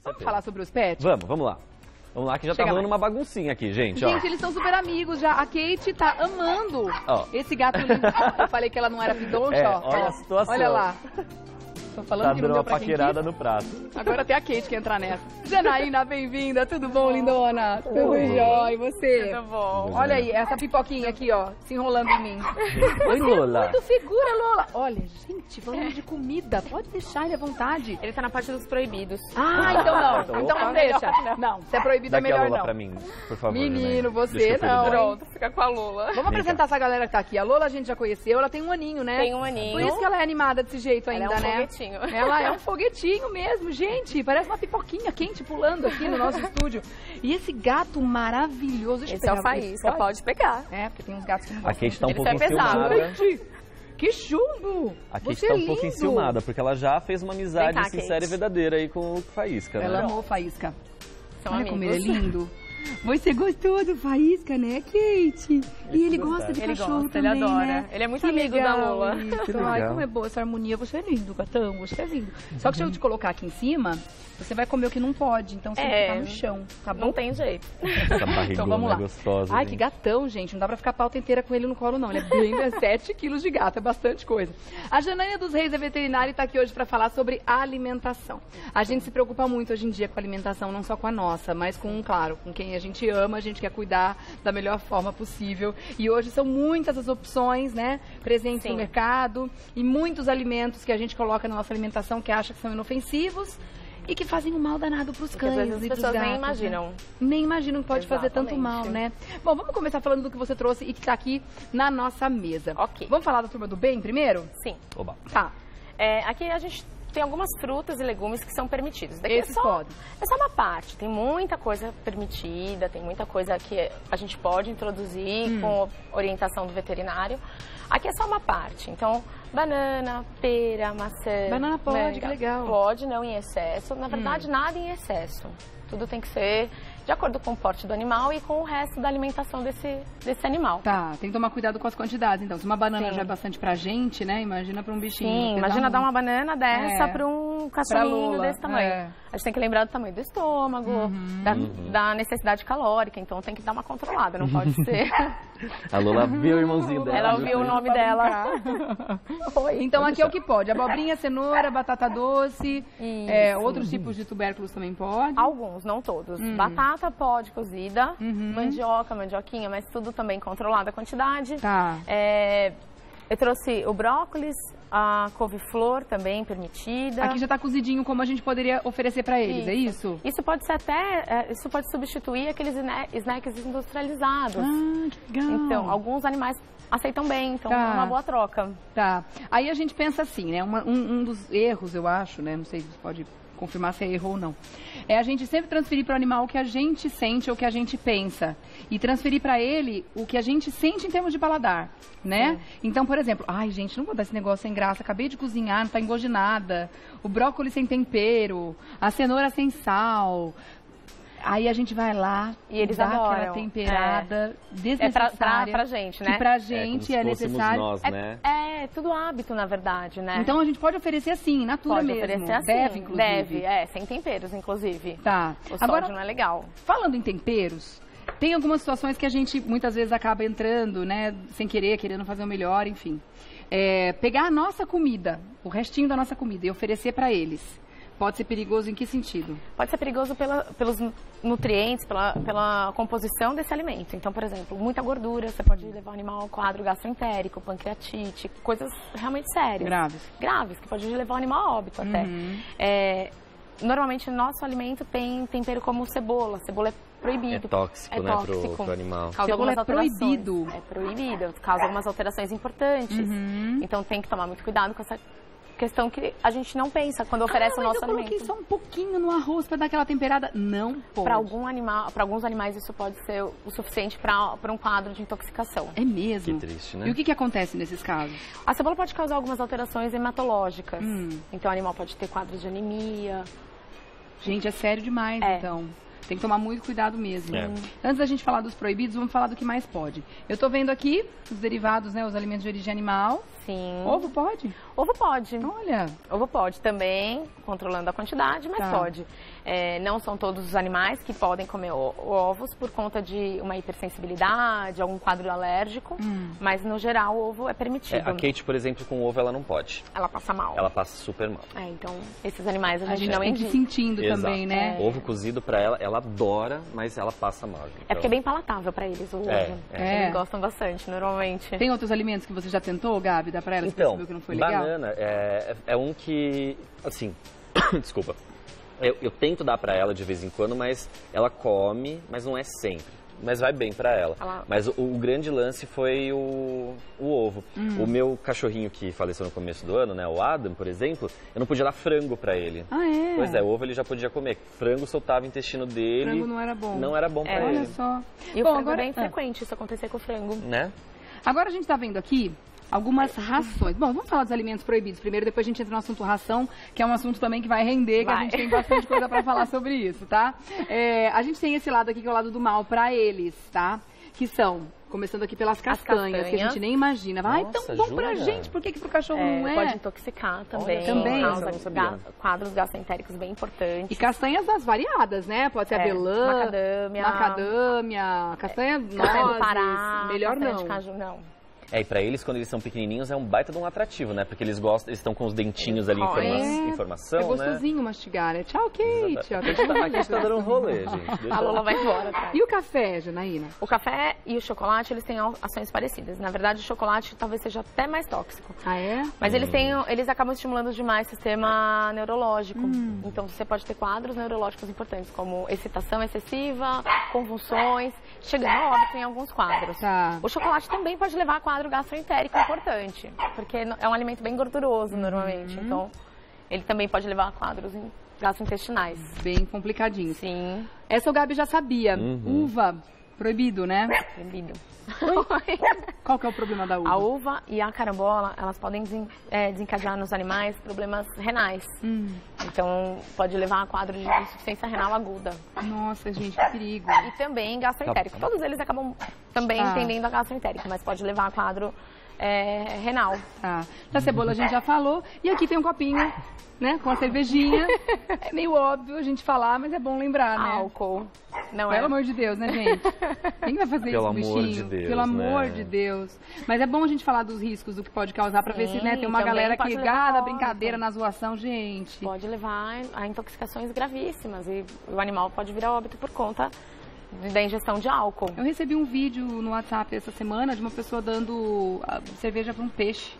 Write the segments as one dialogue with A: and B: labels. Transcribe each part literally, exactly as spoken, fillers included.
A: Vamos falar sobre os pets?
B: Vamos, vamos lá. Vamos lá, que já
A: Chega
B: tá rolando
A: mais.
B: uma baguncinha aqui, gente,
A: Gente,
B: ó.
A: eles são super amigos já. A Kate tá amando
B: Ó.
A: esse gato lindo. Eu falei que ela não era pidoncha,
B: É,
A: ó.
B: olha
A: ó.
B: a situação.
A: Olha lá. Tô falando
B: Tá
A: que
B: dando
A: não deu
B: uma
A: pra quem
B: paquerada
A: quis.
B: no prato.
A: Agora até a Kate que entrar nessa. Janaína, bem-vinda. Tudo bom, lindona? Tudo jóia. E você?
C: Tudo bom.
A: Olha aí, essa pipoquinha aqui, ó, se enrolando em mim.
B: Oi, Lola.
A: Muito figura, Lola. Olha, gente, falando de comida, pode deixar ele à vontade.
C: Ele tá na parte dos proibidos.
A: Ah, então não.
B: Opa.
A: Então não deixa. Não, se é proibido é
B: Daqui a
A: melhor
B: Lola
A: não.
B: pra mim, por favor.
A: Menino,
B: Janaína.
A: você
B: Deixa eu cuidar
A: não,
B: dela.
A: hein?
C: Pronto, fica com a Lula.
A: Vamos apresentar essa galera que tá aqui. A Lola a gente já conheceu, ela tem um aninho, né?
C: Tem um aninho.
A: Por isso que ela é animada desse jeito ainda,
C: Ela é um
A: né?
C: foguetinho.
A: Ela é um foguetinho mesmo, gente. Parece uma pipoquinha quente pulando aqui no nosso estúdio. E esse gato maravilhoso. Deixa eu
C: Esse é o
A: pegar
C: Faísca,
A: esse.
C: pode pegar.
A: É, porque tem uns gatos que não
B: A Kate tá um
C: Ele
B: pouco
C: é pesado.
B: enciumada.
A: Gente, que chumbo!
B: A Kate
A: Você
B: tá
A: é
B: um pouco
A: lindo.
B: enciumada, porque ela já fez uma amizade
C: Vem cá,
B: sincera
C: Kate.
B: e verdadeira aí com o Faísca, né?
A: Ela amou Faísca.
C: São
A: Olha
C: amigos.
A: como ele é lindo. Você gostou do Faísca, né, Kate? E ele gosta de
C: Ele
A: cachorro
C: gosta, ele
A: também,
C: adora.
A: né?
C: Ele é muito
A: Que
C: amigo
A: legal
C: da Lola.
A: isso.
B: Que
A: Ai,
B: legal.
A: como é boa essa harmonia. Você é lindo, gatão. Você é lindo. Só que se eu te colocar aqui em cima, você vai comer o que não pode. Então você tem que
C: É,
A: ficar no chão, tá bom?
C: Não tem jeito.
B: Essa barrigona
A: Então vamos lá.
B: gostosa.
A: Ai,
B: hein?
A: que gatão, gente. Não dá pra ficar a pauta inteira com ele no colo, não. Ele é bem é sete quilos de gato, é bastante coisa. A Janaína dos Reis é veterinária e tá aqui hoje pra falar sobre alimentação. A gente se preocupa muito hoje em dia com a alimentação, não só com a nossa, mas com, claro, com quem a gente ama, a gente quer cuidar da melhor forma possível. E hoje são muitas as opções, né, presentes
C: Sim.
A: no mercado e muitos alimentos que a gente coloca na nossa alimentação que acha que são inofensivos e que fazem um mal danado pros
C: Que
A: cães
C: às vezes as
A: e pros
C: pessoas
A: gatos,
C: nem
A: né?
C: imaginam.
A: Nem imaginam que pode fazer tanto
C: Exatamente.
A: mal, né? Bom, vamos começar falando do que você trouxe e que tá aqui na nossa mesa.
C: Ok.
A: Vamos falar da turma do bem primeiro?
C: Sim.
B: Oba.
A: Tá.
C: É, aqui a gente tem algumas frutas e legumes que são permitidos. Daqui
A: Esses
C: é só,
A: podem.
C: É só uma parte. Tem muita coisa permitida, tem muita coisa que a gente pode introduzir
A: Hum.
C: com orientação do veterinário. Aqui é só uma parte. Então, banana, pera, maçã.
A: Banana pode,
C: manga.
A: que legal.
C: Pode, não em excesso. Na verdade, nada em excesso. Tudo tem que ser de acordo com o porte do animal e com o resto da alimentação desse, desse animal.
A: Tá, tem que tomar cuidado com as quantidades. Então, se uma banana
C: Sim.
A: já é bastante pra gente, né? Imagina pra um bichinho.
C: Sim,
A: pesa
C: imagina dar
A: muito.
C: uma banana dessa
A: É.
C: para um
A: Pra
C: cachorrinho
A: Lola,
C: desse tamanho.
A: é.
C: A gente tem que lembrar do tamanho do estômago, da, da necessidade calórica, então tem que dar uma controlada, não pode ser.
B: A Lola viu o irmãozinho dela.
C: Ela
B: viu?
C: ouviu o nome dela.
A: Oi. Então, aqui é o que pode. Abobrinha, cenoura, batata doce, é, outros tipos de tubérculos também pode.
C: Alguns, não todos. Batata pode cozida, mandioca, mandioquinha, mas tudo também controlada a quantidade.
A: Tá.
C: É, eu trouxe o brócolis, a couve-flor também permitida.
A: Aqui já tá cozidinho como a gente poderia oferecer pra eles, é isso?
C: Isso pode ser até, é, isso pode substituir aqueles sna- snacks industrializados.
A: Ah, que legal.
C: Então, alguns animais aceitam bem, então
A: Tá.
C: é uma boa troca.
A: Tá. Aí a gente pensa assim, né? Uma- um, um dos erros, eu acho, né? Não sei se você pode confirmar se é erro ou não. É a gente sempre transferir para o animal o que a gente sente ou o que a gente pensa. E transferir para ele o que a gente sente em termos de paladar, né? Então, por exemplo, ai, gente, não vou dar esse negócio sem graça. Acabei de cozinhar, não tá engosto de nada. O brócolis sem tempero, a cenoura sem sal. Aí a gente vai lá
C: E eles
A: dá aquela
C: adoram.
A: temperada
C: É pra,
A: desnecessária.
C: pra, pra gente, né?
A: Que pra
B: É, como
A: gente
B: se
A: é,
B: fôssemos
A: necessário.
B: nós, né?
C: É, é tudo hábito, na verdade, né?
A: Então a gente pode oferecer assim, natura
C: pode
A: mesmo.
C: oferecer assim.
A: Deve, inclusive.
C: Deve, é, sem temperos, inclusive.
A: Tá.
C: O
A: Agora,
C: sódio não é legal.
A: falando em temperos, tem algumas situações que a gente muitas vezes acaba entrando, né, sem querer, querendo fazer o melhor, enfim. É, pegar a nossa comida, o restinho da nossa comida e oferecer pra eles. Pode ser perigoso em que sentido?
C: Pode ser perigoso pela, pelos nutrientes, pela, pela composição desse alimento. Então, por exemplo, muita gordura, você pode levar o animal ao quadro gastroentérico, pancreatite, coisas realmente sérias.
A: Graves.
C: Graves, que pode levar o animal a óbito até. É, normalmente, o nosso alimento tem tempero como cebola. Cebola é proibido.
B: É tóxico,
C: É
B: né, pro-
C: tóxico.
B: pro animal.
C: Causa
A: Cebola
C: algumas
A: é
C: alterações.
A: proibido.
C: É proibido. Causa algumas alterações importantes. Então, tem que tomar muito cuidado com essa questão que a gente não pensa quando oferece
A: ah,
C: o
A: mas
C: nosso
A: eu coloquei
C: alimento.
A: só um pouquinho no arroz pra dar aquela temperada. Não pode.
C: Para algum animal, para alguns animais isso pode ser o suficiente para um quadro de intoxicação.
A: É mesmo?
B: Que triste, né?
A: E o que, que acontece nesses casos?
C: A cebola pode causar algumas alterações hematológicas.
A: Hum.
C: Então o animal pode ter quadros de anemia.
A: Gente, é sério demais,
C: É.
A: então. Tem que tomar muito cuidado mesmo.
B: É.
A: Antes da gente falar dos proibidos, vamos falar do que mais pode. Eu tô vendo aqui os derivados, né, os alimentos de origem animal.
C: Sim.
A: Ovo pode?
C: Ovo pode.
A: Olha.
C: Ovo pode também, controlando a quantidade, mas
A: Tá.
C: pode. É, não são todos os animais que podem comer o- ovos por conta de uma hipersensibilidade, algum quadro alérgico,
A: Hum.
C: mas no geral o ovo é
B: É,
C: permitido.
B: a Kate, por exemplo, com ovo ela não pode.
C: Ela passa mal.
B: Ela passa super mal.
C: É, então esses animais a gente,
A: A gente
C: não
A: tem que ir
C: indica.
A: sentindo
B: Exato.
A: também, né?
B: Ovo cozido pra ela, ela adora, mas ela passa mal. Gente.
C: É porque é bem palatável pra eles o ovo.
B: É,
A: é.
C: Eles gostam bastante, normalmente.
A: Tem outros alimentos que você já tentou, Gabi? Dá pra ela? Você
B: Então,
A: percebeu que não foi legal?
B: banana é, é um que, assim, desculpa, eu, eu tento dar pra ela de vez em quando, mas ela come, mas não é sempre. Mas vai bem pra ela.
C: Ela-
B: Mas o, o grande lance foi o, o ovo.
A: Hum.
B: O meu cachorrinho que faleceu no começo do ano, né, o Adam, por exemplo, eu não podia dar frango pra ele.
A: Ah, é?
B: Pois é, o ovo ele já podia comer. Frango soltava o intestino dele.
A: Frango não era bom.
B: Não era bom pra
C: É.
A: Olha
B: ele.
A: só.
C: E o
A: Bom,
C: frango
A: agora,
C: é bem
A: ah,
C: frequente isso acontecer com o frango.
B: Né?
A: agora a gente tá vendo aqui algumas rações. Bom, vamos falar dos alimentos proibidos primeiro, depois a gente entra no assunto ração, que é um assunto também que vai render, que
C: Vai.
A: a gente tem bastante coisa pra falar sobre isso, tá? É, a gente tem esse lado aqui que é o lado do mal pra eles, tá? Que são, começando aqui pelas castanhas, que a
C: castanhas.
A: gente nem imagina. Ai,
B: Nossa,
A: tão bom pra
B: jura?
A: gente, por que que pro cachorro
C: É,
A: não é?
C: pode intoxicar também.
B: só,
A: Também.
C: Causa
B: essa eu não sabia.
C: ga- quadros gastroentéricos bem importantes.
A: E castanhas das variadas, né? Pode ser
C: É,
A: avelã,
C: macadâmia.
A: macadâmia, castanha
C: Café do
A: nozes,
C: Pará,
A: melhor
C: castanha
A: não.
C: de caju, não.
B: É, e pra eles, quando eles são pequenininhos, é um baita de um atrativo, né? Porque eles gostam, eles estão com os dentinhos ali, informa
A: É,
B: informação,
A: é
B: né?
A: gostosinho mastigar, né? Tchau, Kate. Ó,
B: A gente tá, a gente tá dando um rolê, gente. Deixa
C: A
B: eu-
C: Lola vai embora atrás.
A: E o café, Janaína?
C: O café e o chocolate, eles têm al- ações parecidas. Na verdade, o chocolate talvez seja até mais tóxico.
A: Ah, é?
C: Mas eles, têm, eles acabam estimulando demais o sistema neurológico.
A: Hum.
C: Então, você pode ter quadros neurológicos importantes, como excitação excessiva, convulsões, chegando a óbito em alguns quadros.
A: Tá.
C: O chocolate também pode levar a quadro gastroentérico importante, porque é um alimento bem gorduroso, normalmente.
A: Uhum.
C: Então, ele também pode levar a quadros in- gastrointestinais.
A: Bem complicadinho.
C: Sim,
A: Essa o Gabi já sabia.
B: Uhum.
A: Uva, proibido, né?
C: proibido.
A: Qual que é o problema da uva?
C: A uva e a carambola, elas podem desen- é, desencadear nos animais problemas renais.
A: Hum,
C: Então, pode levar a quadro de insuficiência renal aguda.
A: nossa, gente, que perigo.
C: E também gastroentérico.
B: Tá.
C: Todos eles acabam também
A: Ah.
C: entendendo a gastroentérico, mas pode levar a quadro é, renal.
A: Tá. Da cebola a gente já falou. E aqui tem um copinho, né? Com a cervejinha. É meio óbvio a gente falar, mas é bom lembrar, né?
C: Álcool. Não
A: Pelo
C: é?
A: amor de Deus, né, gente? Quem vai fazer
B: Pelo
A: isso,
B: amor
A: bichinho?
B: de Deus,
A: Pelo amor
B: né?
A: de Deus. Mas é bom a gente falar dos riscos, do que pode causar, pra ver se, né,
C: Sim,
A: tem uma
C: também
A: galera que
C: pode levar
A: gada
C: a
A: brincadeira
C: óbito.
A: na zoação, gente.
C: Pode levar a intoxicações gravíssimas e o animal pode virar óbito por conta da ingestão de álcool.
A: Eu recebi um vídeo no WhatsApp essa semana de uma pessoa dando ah, cerveja pra um peixe.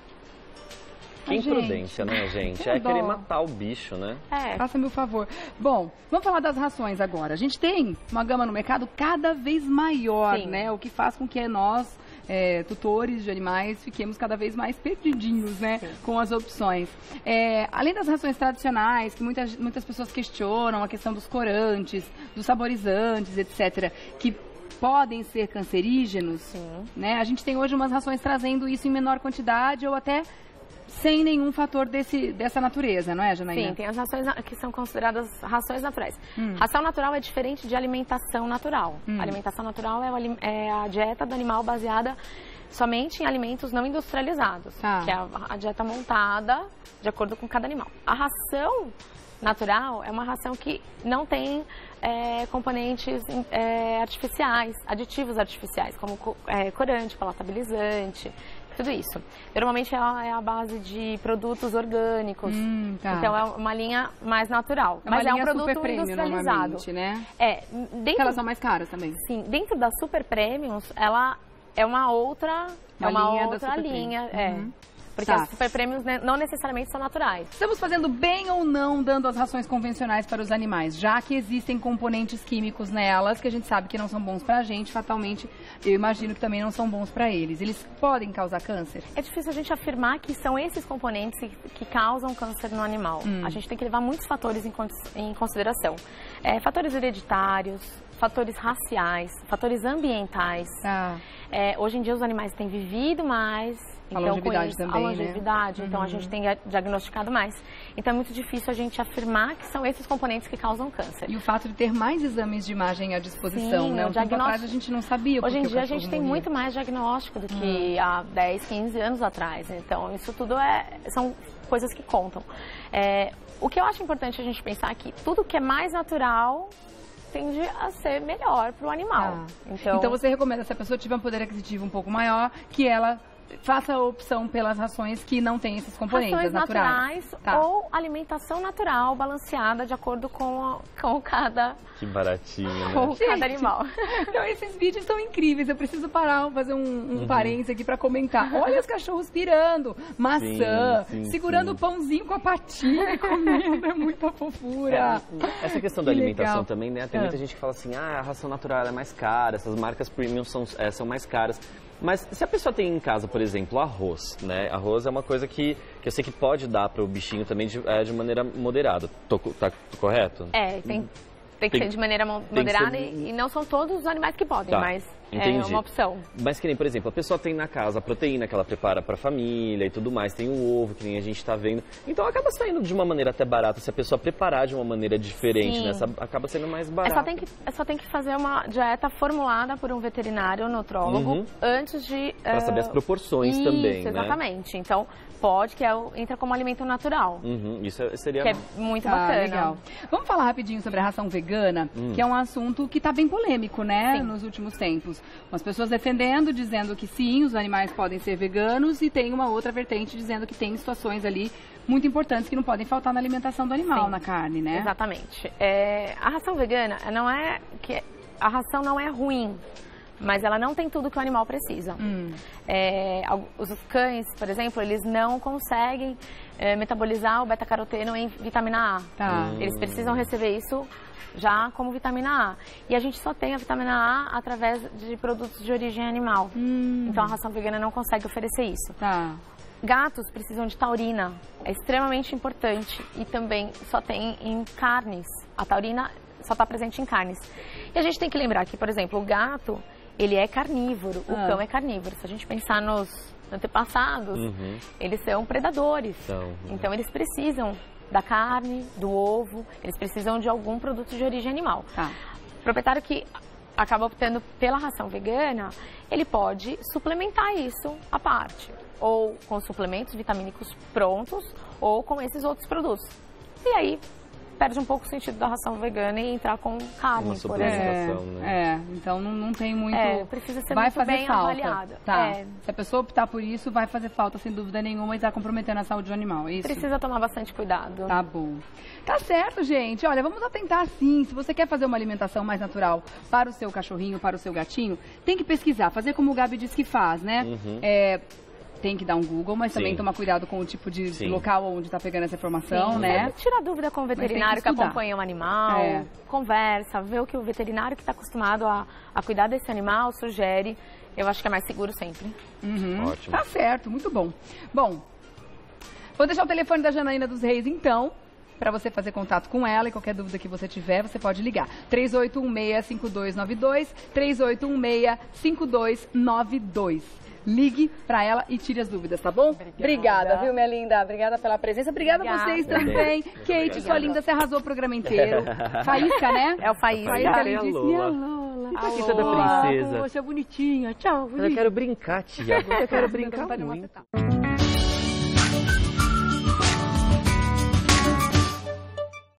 B: Que
A: Ai, gente,
B: imprudência, né, gente?
A: que
B: É querer
A: dó.
B: matar o bicho, né?
C: É,
A: Faça-me o favor. Bom, vamos falar das rações agora. A gente tem uma gama no mercado cada vez maior,
C: Sim.
A: né? O que faz com que nós, é, tutores de animais, fiquemos cada vez mais perdidinhos, né?
C: Sim.
A: Com as opções. É, além das rações tradicionais, que muitas, muitas pessoas questionam, a questão dos corantes, dos saborizantes, etcétera, que podem ser cancerígenos,
C: sim.
A: né? A gente tem hoje umas rações trazendo isso em menor quantidade ou até sem nenhum fator desse, dessa natureza, não é, Janaína?
C: Sim, tem as rações na- que são consideradas rações naturais.
A: Hum.
C: Ração natural é diferente de alimentação natural.
A: Hum.
C: Alimentação natural é, o alim- é a dieta do animal baseada somente em alimentos não industrializados,
A: Tá.
C: que é a, a dieta montada de acordo com cada animal. A ração natural é uma ração que não tem é, componentes é, artificiais, aditivos artificiais, como co- é, corante, palatabilizante, tudo isso. Normalmente é a, é a base de produtos orgânicos.
A: Hum, tá.
C: Então é uma linha mais natural.
A: É uma
C: mas é um
A: linha
C: produto
A: super premium,
C: industrializado.
A: normalmente, né?
C: É,
A: Porque
C: dentro,
A: elas são mais caras também.
C: sim, dentro da Super Premiums, ela é uma outra,
A: Uma
C: é uma
A: linha da
C: outra
A: Super
C: linha,
A: Premium.
C: é.
A: Uhum.
C: Porque
A: Tá.
C: as Super Premiums né, não necessariamente são naturais.
A: Estamos fazendo bem ou não dando as rações convencionais para os animais, já que existem componentes químicos nelas que a gente sabe que não são bons para a gente, fatalmente eu imagino que também não são bons para eles. Eles podem causar câncer?
C: É difícil a gente afirmar que são esses componentes que, que causam câncer no animal.
A: Hum.
C: A gente tem que levar muitos fatores em, con- em consideração. É, fatores hereditários, fatores raciais, fatores ambientais.
A: Tá.
C: É, hoje em dia os animais têm vivido mais
A: A
C: então,
A: longevidade
C: com isso,
A: também,
C: a longevidade,
A: né?
C: então
A: Uhum.
C: a gente tem diagnosticado mais. Então é muito difícil a gente afirmar que são esses componentes que causam câncer.
A: E o fato de ter mais exames de imagem à disposição,
C: Sim,
A: né?
C: o
A: Um tempo
C: diagnóstico-
A: atrás a gente não sabia
C: Hoje em
A: porque o
C: dia a
A: cachorro
C: gente tem
A: morria.
C: muito mais diagnóstico do que há dez, quinze anos atrás. Então isso tudo é, são coisas que contam. É, o que eu acho importante a gente pensar é que tudo que é mais natural tende a ser melhor para o animal.
A: Ah.
C: Então,
A: Então você recomenda, se a pessoa tiver um poder aquisitivo um pouco maior, que ela faça a opção pelas rações que não têm esses componentes
C: rações
A: naturais.
C: naturais
A: Tá.
C: ou alimentação natural balanceada de acordo com, a- com cada,
B: Que baratinho, né?
C: com
A: Gente.
C: cada animal.
A: Não, esses vídeos são incríveis. Eu preciso parar, fazer um, um
B: Uhum.
A: parênteses aqui para comentar. Olha os cachorros pirando, maçã,
B: Sim, sim,
A: segurando
B: sim.
A: o pãozinho com a patinha e comendo. É muita fofura.
B: Essa questão da
A: Que
B: alimentação
A: legal.
B: também, né? Tem
A: Ah.
B: muita gente que fala assim, ah, a ração natural é mais cara, essas marcas premium são, é, são mais caras. Mas se a pessoa tem em casa, por exemplo, arroz, né? Arroz é uma coisa que, que eu sei que pode dar para o bichinho também de, é, de maneira moderada. Tô, co- tá tô correto?
C: É, tem, tem que
B: Tem-
C: ser de maneira mo-
B: que
C: moderada
B: ser-
C: e, e não são todos os animais que podem,
B: Tá,
C: mas é
B: entendi.
C: uma opção.
B: Mas que nem, por exemplo, a pessoa tem na casa a proteína que ela prepara para a família e tudo mais, tem o ovo, que nem a gente está vendo. Então acaba saindo de uma maneira até barata, se a pessoa preparar de uma maneira diferente,
C: Sim.
B: né? Essa- Acaba sendo mais
C: É
B: barato.
C: só, tem que, é só tem que fazer uma dieta formulada por um veterinário ou nutrólogo
B: Uhum.
C: antes de...
B: Para saber as proporções
C: isso,
B: também, né?
C: exatamente. Então, pode, que é, o- entra como alimento natural,
B: Uhum, isso é- seria...
C: que é muito
A: Ah,
C: bacana.
A: legal. Vamos falar rapidinho sobre a ração vegana,
B: Hum.
A: que é um assunto que está bem polêmico, né,
C: Sim.
A: nos últimos tempos. As pessoas defendendo, dizendo que sim, os animais podem ser veganos, e tem uma outra vertente dizendo que tem situações ali muito importantes que não podem faltar na alimentação do animal,
C: Sim.
A: na carne, né?
C: Exatamente. É, a ração vegana não é que a ração não é ruim, mas ela não tem tudo que o animal precisa.
A: Hum.
C: É, al- os cães, por exemplo, eles não conseguem é, metabolizar o beta-caroteno em vitamina A.
A: Tá.
C: Eles precisam receber isso já como vitamina A. E a gente só tem a vitamina A através de produtos de origem animal.
A: Hum.
C: Então a ração vegana não consegue oferecer isso.
A: Tá.
C: Gatos precisam de taurina, é extremamente importante e também só tem em carnes. A taurina só está presente em carnes. E a gente tem que lembrar que, por exemplo, o gato, ele é carnívoro, o
A: Ah.
C: cão é carnívoro. Se a gente pensar nos antepassados,
B: Uhum.
C: eles são predadores.
B: São, uhum.
C: Então eles precisam da carne, do ovo, eles precisam de algum produto de origem animal.
A: Tá.
C: O proprietário que acaba optando pela ração vegana, ele pode suplementar isso à parte. Ou com suplementos vitamínicos prontos, ou com esses outros produtos. E aí, perde um pouco o sentido da ração vegana e entrar com carne,
B: Uma
C: por
B: suplementação.
C: exemplo.
B: Alimentação,
A: É, é, então não, não tem muito...
C: É, precisa ser
A: vai
C: muito
A: fazer
C: bem
A: falta.
C: avaliado.
A: Tá.
C: É,
A: Se a pessoa optar por isso, vai fazer falta, sem dúvida nenhuma, e tá comprometendo a saúde do animal, é isso?
C: precisa tomar bastante cuidado.
A: Tá bom. Tá certo, gente. Olha, vamos atentar sim. Se você quer fazer uma alimentação mais natural para o seu cachorrinho, para o seu gatinho, tem que pesquisar, fazer como o Gabi diz que faz, né?
B: Uhum.
A: É, tem que dar um Google, mas
B: Sim.
A: também tomar cuidado com o tipo de
B: Sim.
A: local onde tá pegando essa informação,
C: Sim,
A: né?
C: sempre tira dúvida com o
A: tem que
C: veterinário que,
A: estudar.
C: acompanha o animal,
A: É.
C: conversa, vê o que o veterinário que está acostumado a, a cuidar desse animal sugere. Eu acho que é mais seguro sempre.
A: Uhum.
B: Ótimo.
A: Tá certo, muito bom. Bom, vou deixar o telefone da Janaína dos Reis, então, para você fazer contato com ela, e qualquer dúvida que você tiver, você pode ligar. três oito um seis, cinco dois nove dois, três oito um seis, cinco dois nove dois. Ligue para ela e tire as dúvidas, tá bom? Obrigada, viu, minha linda? Obrigada pela presença. Obrigada, a vocês
C: Obrigada.
A: também. Kate, sua linda, você arrasou o programa inteiro. Faísca, né?
C: É o Faísca.
A: Faísca,
B: Cadê a
A: lindíssima.
B: Lola?
A: Lola.
B: E pra que
C: Alô.
B: toda princesa?
A: Poxa, bonitinha. Tchau.
B: Eu quero brincar, tia. Eu quero brincar
A: Não vai
B: muito.
A: demorar.